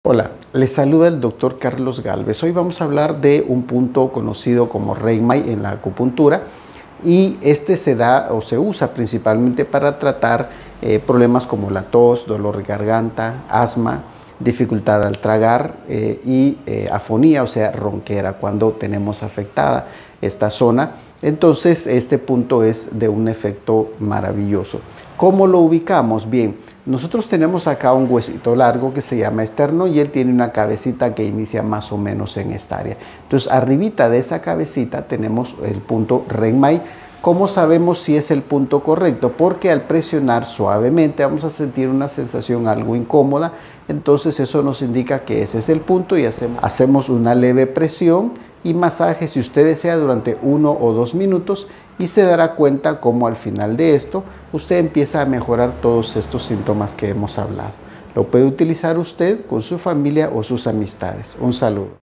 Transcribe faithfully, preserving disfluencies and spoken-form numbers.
Hola, les saluda el doctor Carlos Galvez. Hoy vamos a hablar de un punto conocido como Reimai en la acupuntura, y este se da o se usa principalmente para tratar eh, problemas como la tos, dolor de garganta, asma, dificultad al tragar eh, y eh, afonía, o sea, ronquera, cuando tenemos afectada esta zona. Entonces este punto es de un efecto maravilloso. ¿Cómo lo ubicamos? Bien, nosotros tenemos acá un huesito largo que se llama esterno y él tiene una cabecita que inicia más o menos en esta área. Entonces arribita de esa cabecita tenemos el punto Reimai. ¿Cómo sabemos si es el punto correcto? Porque al presionar suavemente vamos a sentir una sensación algo incómoda. Entonces eso nos indica que ese es el punto y hacemos, hacemos una leve presión y masaje, si usted desea, durante uno o dos minutos, y se dará cuenta cómo al final de esto usted empieza a mejorar todos estos síntomas que hemos hablado. Lo puede utilizar usted con su familia o sus amistades. Un saludo.